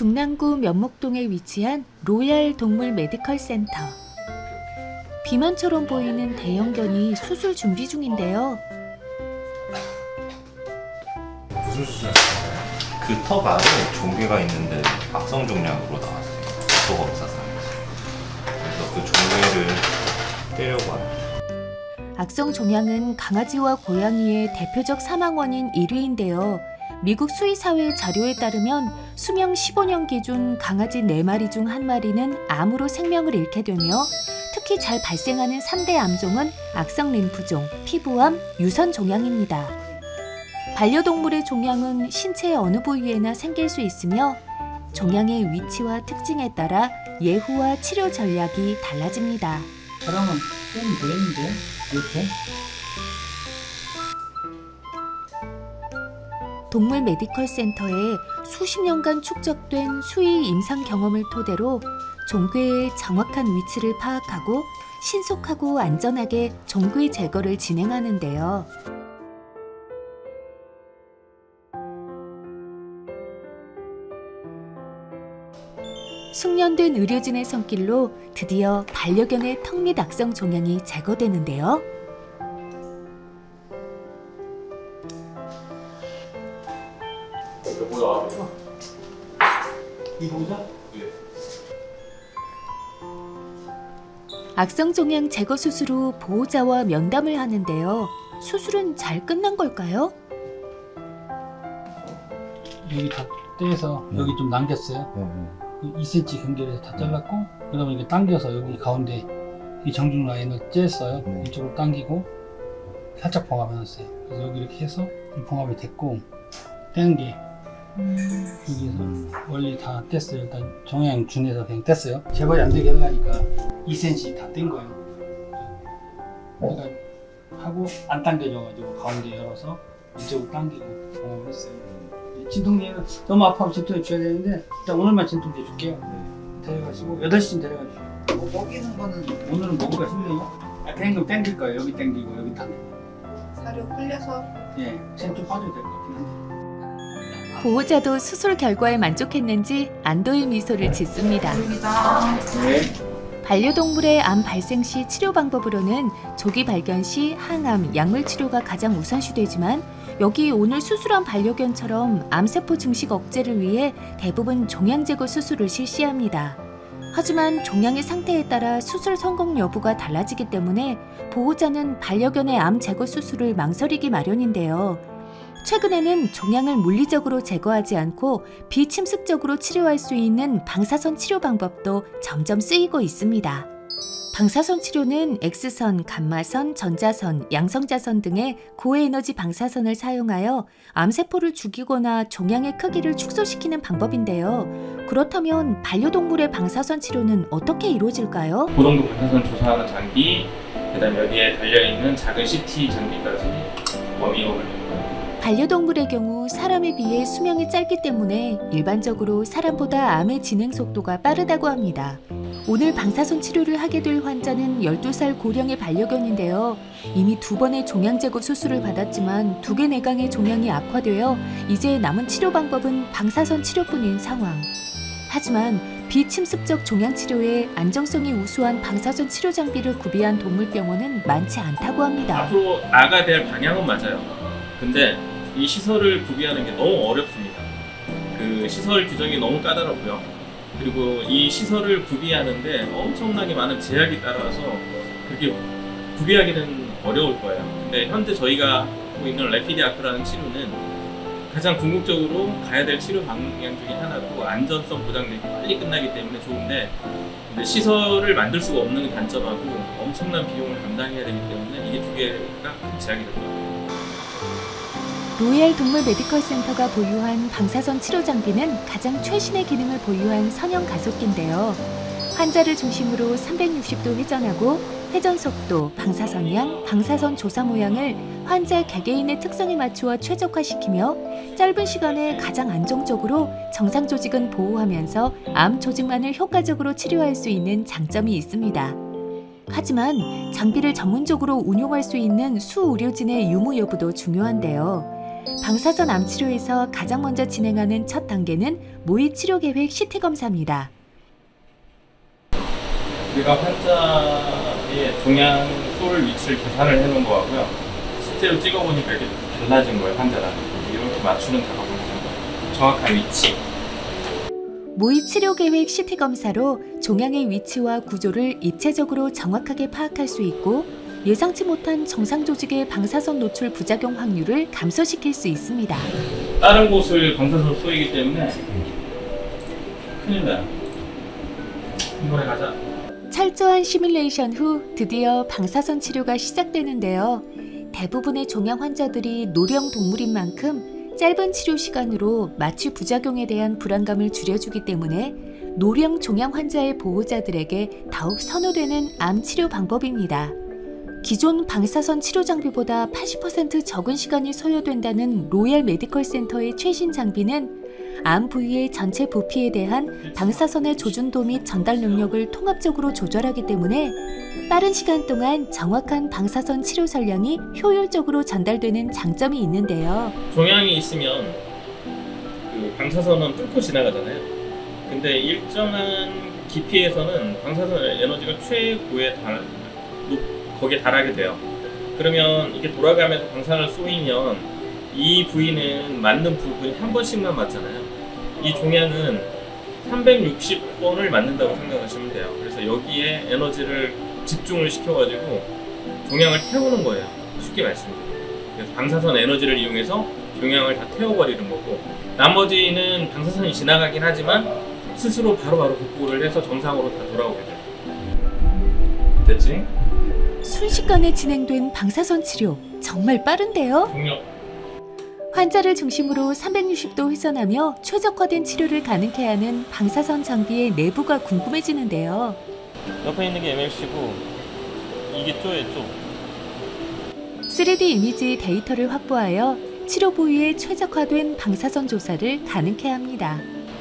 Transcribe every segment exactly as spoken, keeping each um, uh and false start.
중랑구 면목동에 위치한 로얄 동물 메디컬 센터. 비만처럼 보이는 대형견이 수술 준비 중인데요. 무슨 수술하셨나요? 그 턱 안에 종괴가 있는데 악성 종양으로 나왔어요. 구토검사상에서. 그래서 그 종괴를 떼려고 합니다. 악성 종양은 강아지와 고양이의 대표적 사망 원인 일 위인데요. 미국 수의사회 자료에 따르면 수명 십오 년 기준 강아지 네 마리 중 한 마리는 암으로 생명을 잃게 되며 특히 잘 발생하는 삼 대 암종은 악성 림프종, 피부암, 유선 종양입니다. 반려동물의 종양은 신체의 어느 부위에나 생길 수 있으며 종양의 위치와 특징에 따라 예후와 치료 전략이 달라집니다. 사람은 떼면 되겠는데? 이렇게? 동물 메디컬 센터에 수십 년간 축적된 수의 임상 경험을 토대로 종괴의 정확한 위치를 파악하고 신속하고 안전하게 종괴 제거를 진행하는데요. 숙련된 의료진의 손길로 드디어 반려견의 턱 밑 악성 종양이 제거되는데요. 뭐야? 이거 보자? 악성 종양 제거 수술 후 보호자와 면담을 하는데요. 수술은 잘 끝난 걸까요? 여기 다 떼서 네. 여기 좀 남겼어요. 네. 이 센티미터 간격에서 다 잘랐고 그다음에 이렇게 당겨서 여기 가운데 이 정중 라인을 쬐어요. 네. 이쪽으로 당기고 살짝 봉합해놨어요. 그래서 여기 이렇게 해서 봉합이 됐고 떼는 게 여기서 음. 원래 다 뗐어요. 일단 종양 준해서 그냥 뗐어요. 재발이 안 되게 하려니까 이 센티미터 다 뗀 거예요. 그러니까 하고 안 당겨져가지고 가운데 열어서 이쪽으로 당기고 봉합을 했어요. 진통제는 너무 아파하면 진통제 줘야 되는데 일단 오늘만 진통제 줄게요. 데려가시고 여덟 시쯤 데려가 주세요. 뭐 먹이는 거는 오늘은 먹기가 힘들어요. 아, 땡기면 땡길 거예요. 여기 땡기고 여기 당기고. 사료 풀려서 예, 쟤는 좀 빠져도 될 것 같긴 한데. 보호자도 수술 결과에 만족했는지 안도의 미소를 짓습니다. 네. 반려동물의 암 발생 시 치료 방법으로는 조기 발견 시 항암, 약물 치료가 가장 우선시되지만 여기 오늘 수술한 반려견처럼 암세포 증식 억제를 위해 대부분 종양 제거 수술을 실시합니다. 하지만 종양의 상태에 따라 수술 성공 여부가 달라지기 때문에 보호자는 반려견의 암 제거 수술을 망설이기 마련인데요. 최근에는 종양을 물리적으로 제거하지 않고 비침습적으로 치료할 수 있는 방사선 치료 방법도 점점 쓰이고 있습니다. 방사선 치료는 X선, 감마선, 전자선, 양성자선 등의 고에너지 방사선을 사용하여 암세포를 죽이거나 종양의 크기를 축소시키는 방법인데요. 그렇다면 반려동물의 방사선 치료는 어떻게 이루어질까요? 고농도 방사선 조사하는 장비, 그다음 여기에 달려있는 작은 씨티 장비까지 워밍업을 합니다. 반려동물의 경우 사람에 비해 수명이 짧기 때문에 일반적으로 사람보다 암의 진행 속도가 빠르다고 합니다. 오늘 방사선 치료를 하게 될 환자는 열두 살 고령의 반려견인데요. 이미 두 번의 종양 제거 수술을 받았지만 두 개 내강의 종양이 악화되어 이제 남은 치료 방법은 방사선 치료뿐인 상황. 하지만 비침습적 종양 치료에 안정성이 우수한 방사선 치료 장비를 구비한 동물병원은 많지 않다고 합니다. 앞으로 나아가야 될 방향은 맞아요. 근데 이 시설을 구비하는 게 너무 어렵습니다. 그 시설 규정이 너무 까다롭고요. 그리고 이 시설을 구비하는데 엄청나게 많은 제약이 따라서 그렇게 구비하기는 어려울 거예요. 근데 현재 저희가 하고 있는 래피드 아크라는 치료는 가장 궁극적으로 가야 될 치료 방향 중에 하나고 안전성 보장되고 빨리 끝나기 때문에 좋은데 이제 시설을 만들 수가 없는 단점하고 엄청난 비용을 감당해야 되기 때문에 이게 두 개가 큰 제약이 될 것 같아요. 로얄 동물 메디컬 센터가 보유한 방사선 치료 장비는 가장 최신의 기능을 보유한 선형 가속기인데요. 환자를 중심으로 삼백육십 도 회전하고 회전 속도, 방사선량, 방사선 조사 모양을 환자 개개인의 특성에 맞추어 최적화시키며 짧은 시간에 가장 안정적으로 정상 조직은 보호하면서 암 조직만을 효과적으로 치료할 수 있는 장점이 있습니다. 하지만 장비를 전문적으로 운용할 수 있는 수의료진의 유무 여부도 중요한데요. 방사선 암 치료에서 가장 먼저 진행하는 첫 단계는 모의 치료 계획 씨티 검사입니다. 우리가 환자의 종양 쏠 위치를 계산을 해놓은 거고요. 실제로 찍어보니까 이렇게 달라진 거예요, 환자랑. 이렇게 맞추는 작업을 하는 거예요. 정확한 위치. 모의 치료 계획 씨티 검사로 종양의 위치와 구조를 입체적으로 정확하게 파악할 수 있고 예상치 못한 정상 조직의 방사선 노출 부작용 확률을 감소시킬 수 있습니다. 다른 곳을 방사선 쏘이기 때문에 큰일 나요. 이번에 가자. 철저한 시뮬레이션 후 드디어 방사선 치료가 시작되는데요. 대부분의 종양 환자들이 노령 동물인 만큼 짧은 치료 시간으로 마취 부작용에 대한 불안감을 줄여주기 때문에 노령 종양 환자의 보호자들에게 더욱 선호되는 암 치료 방법입니다. 기존 방사선 치료 장비보다 팔십 퍼센트 적은 시간이 소요된다는 로얄 메디컬 센터의 최신 장비는 암 부위의 전체 부피에 대한 방사선의 조준도 및 전달 능력을 통합적으로 조절하기 때문에 빠른 시간 동안 정확한 방사선 치료 전량이 효율적으로 전달되는 장점이 있는데요. 종양이 있으면 그 방사선은 뚫고 지나가잖아요. 근데 일정한 깊이에서는 방사선 에너지가 최고에 달, 거기에 달하게 돼요. 그러면 이게 돌아가면서 방사선을 쏘이면 이 부위는 맞는 부분이 한 번씩만 맞잖아요. 이 종양은 삼백육십 번을 맞는다고 생각하시면 돼요. 그래서 여기에 에너지를 집중을 시켜가지고 종양을 태우는 거예요. 쉽게 말씀드리면. 그래서 방사선 에너지를 이용해서 종양을 다 태워버리는 거고, 나머지는 방사선이 지나가긴 하지만 스스로 바로바로 복구를 해서 정상으로 다 돌아오게 돼요. 됐지? 순식간에 진행된 방사선 치료, 정말 빠른데요? 동력. 환자를 중심으로 삼백육십 도 회전하며 최적화된 치료를 가능케 하는 방사선 장비의 내부가 궁금해지는데요. 옆에 있는 게 엠엘씨고 이게 쪼예요, 쪼. 쓰리디 이미지 데이터를 확보하여 치료 부위에 최적화된 방사선 조사를 가능케 합니다.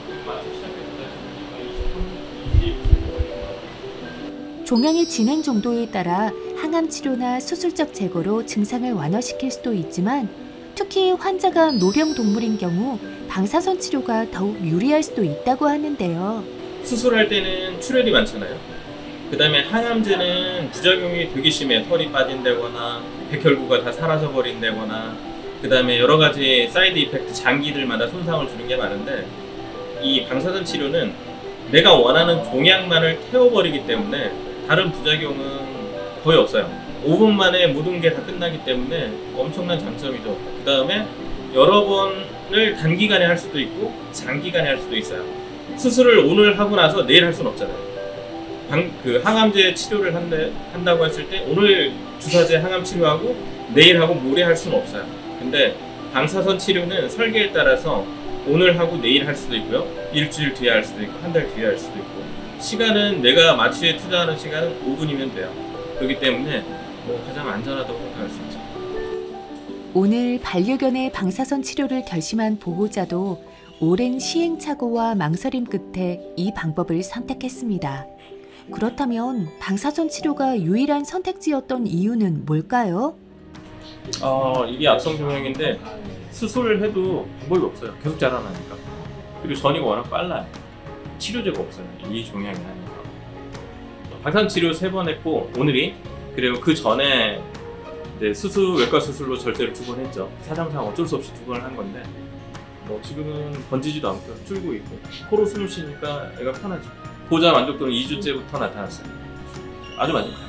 종양의 진행 정도에 따라 항암 치료나 수술적 제거로 증상을 완화시킬 수도 있지만 특히 환자가 노령 동물인 경우 방사선 치료가 더욱 유리할 수도 있다고 하는데요. 수술할 때는 출혈이 많잖아요. 그 다음에 항암제는 부작용이 되게 심해. 털이 빠진다거나 백혈구가 다 사라져 버린다거나 그 다음에 여러 가지 사이드 이펙트, 장기들마다 손상을 주는 게 많은데 이 방사선 치료는 내가 원하는 종양만을 태워버리기 때문에 다른 부작용은 거의 없어요. 오 분 만에 모든 게 다 끝나기 때문에 엄청난 장점이죠. 그 다음에 여러 번을 단기간에 할 수도 있고 장기간에 할 수도 있어요. 수술을 오늘 하고 나서 내일 할 수는 없잖아요. 방, 그 항암제 치료를 한대, 한다고 했을 때 오늘 주사제 항암 치료하고 내일 하고 모레 할 수는 없어요. 근데 방사선 치료는 설계에 따라서 오늘 하고 내일 할 수도 있고요. 일주일 뒤에 할 수도 있고 한 달 뒤에 할 수도 있고 시간은 내가 마취에 투자하는 시간은 오 분이면 돼요. 그렇기 때문에 뭐 가장 안전하다고 생각할 수 있죠. 오늘 반려견의 방사선 치료를 결심한 보호자도 오랜 시행착오와 망설임 끝에 이 방법을 선택했습니다. 그렇다면 방사선 치료가 유일한 선택지였던 이유는 뭘까요? 어, 이게 악성 종양인데 수술을 해도 방법이 없어요. 계속 자라나니까. 그리고 전이가 워낙 빨라요. 치료제가 없어요. 이 종양이 하니까. 방사선 치료 세 번 했고 오늘이 그리고 그 전에 이제 수술 외과 수술로 절제를 두 번 했죠. 사정상 어쩔 수 없이 두 번을 한 건데 뭐 지금은 번지지도 않고요. 줄고 있고 코로 숨을 쉬니까 애가 편하죠. 보호자 만족도는 이 주째부터 나타났어요. 아주 만족합니다.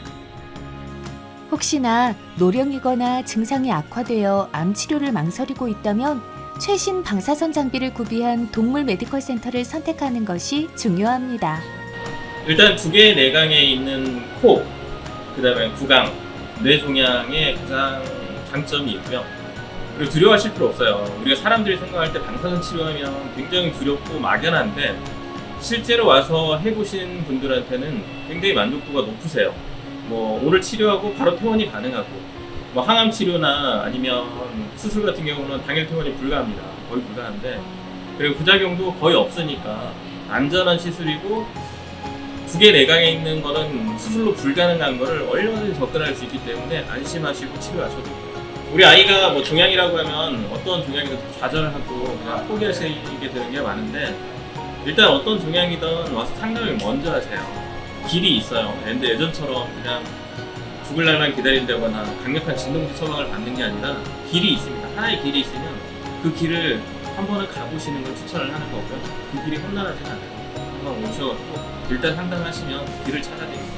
혹시나 노령이거나 증상이 악화되어 암 치료를 망설이고 있다면 최신 방사선 장비를 구비한 동물 메디컬 센터를 선택하는 것이 중요합니다. 일단 두 개의 내강에 있는 코, 그 다음에 구강, 뇌종양에 가장 장점이 있고요. 그리고 두려워하실 필요 없어요. 우리가 사람들이 생각할 때 방사선 치료하면 굉장히 두렵고 막연한데 실제로 와서 해보신 분들한테는 굉장히 만족도가 높으세요. 뭐 오늘 치료하고 바로 퇴원이 가능하고 뭐 항암 치료나 아니면 수술 같은 경우는 당일 퇴원이 불가합니다. 거의 불가한데 그리고 부작용도 거의 없으니까 안전한 시술이고 두 개 내강에 있는 거는 수술로 불가능한 거를 얼마든지 접근할 수 있기 때문에 안심하시고 치료하셔도 돼요. 우리 아이가 뭐 종양이라고 하면 어떤 종양이든 좌절하고 그냥 포기하시게 되는 게 많은데, 일단 어떤 종양이든 와서 상담을 먼저 하세요. 길이 있어요. 근데 예전처럼 그냥 죽을 날만 기다린다거나 강력한 진동제 처방을 받는 게 아니라 길이 있습니다. 하나의 길이 있으면 그 길을 한 번은 가보시는 걸 추천을 하는 거고요. 그 길이 험난하진 않아요. 한번 오셔가지고 일단 상담하시면 길을 찾아드립니다.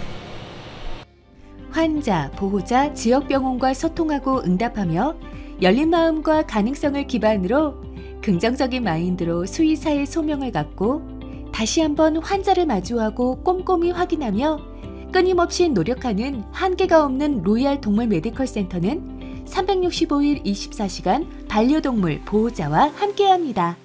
환자, 보호자, 지역병원과 소통하고 응답하며 열린 마음과 가능성을 기반으로 긍정적인 마인드로 수의사의 소명을 갖고 다시 한번 환자를 마주하고 꼼꼼히 확인하며 끊임없이 노력하는 한계가 없는 로얄 동물 메디컬 센터는 삼백육십오 일 이십사 시간 반려동물 보호자와 함께합니다.